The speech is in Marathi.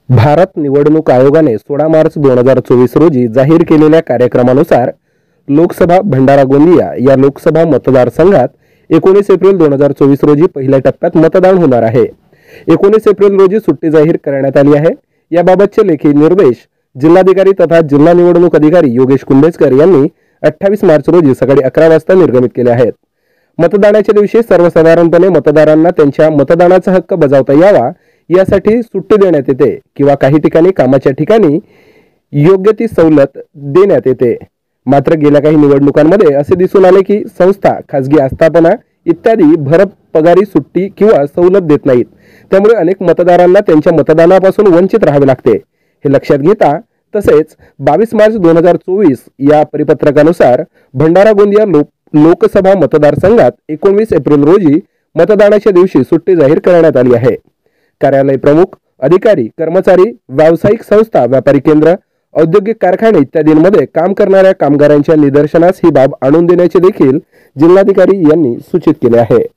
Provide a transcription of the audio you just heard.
भारत निवडणूक आयोगाने 16 मार्च 2024 रोजी जाहीर केलेल्या कार्यक्रमानुसार लोकसभा भंडारा गोंदिया या लोकसभा मतदारसंघात 19 एप्रिल 2024 रोजी पहिल्या टप्प्यात मतदान होणार आहे। 19 एप्रिल रोजी सुट्टी जाहीर करण्यात आली आहे। याबाबतचे लेखी निर्देश जिल्हाधिकारी तथा जिल्हा निवडणूक अधिकारी योगेश कुंडेचकर यांनी 28 मार्च रोजी सकाळी 11 वाजता निर्गमित केले आहेत। मतदानाच्या दिवशी सर्वसाधारणपणे मतदारांना त्यांच्या मतदानाचा हक्क बजावता यावा यासाठी सुट्टी देण्यात येते किंवा काही ठिकाणी कामाच्या ठिकाणी योग्य ती सवलत देण्यात येते। मात्र गेल्या काही निवडणुकांमध्ये असे दिसून आले की संस्था, खासगी आस्थापना इत्यादी भरप पगारी सुट्टी किंवा सवलत देत नाहीत। त्यामुळे अनेक मतदारांना त्यांच्या मतदानापासून वंचित राहावे लागते। हे लक्षात घेता तसेच 22 मार्च 2024 या परिपत्रकानुसार भंडारा गोंदिया लोकसभा मतदारसंघात 19 एप्रिल रोजी मतदानाच्या दिवशी सुट्टी जाहीर करण्यात आली आहे। कार्यालय प्रमुख, अधिकारी, कर्मचारी, व्यावसायिक संस्था, व्यापारी केंद्र, औद्योगिक कारखाने इत्यादींमध्ये काम करणाऱ्या कामगारांच्या निदर्शनास ही बाब आणून देण्याचे देखील जिल्हाधिकारी यांनी सूचित केले आहे।